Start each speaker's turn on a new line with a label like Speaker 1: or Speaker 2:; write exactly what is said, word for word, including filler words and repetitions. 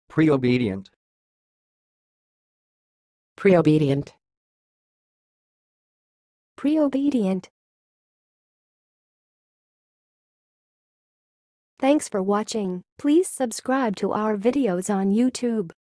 Speaker 1: preobedient,
Speaker 2: preobedient,
Speaker 3: preobedient. Thanks for watching. Please subscribe to our videos on YouTube.